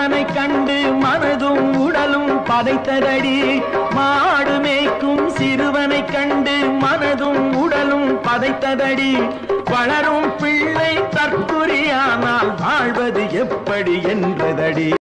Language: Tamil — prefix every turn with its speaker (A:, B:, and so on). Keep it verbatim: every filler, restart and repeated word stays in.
A: சிறுவனை கண்டு மனதும் உடலும் பதைத்ததடி. மாடு மேய்க்கும் சிறுவனை கண்டு மனதும் உடலும் பதைத்ததடி. வளரும் பிள்ளை தற்குறியானால் வாழ்வது எப்படி என்றதடி.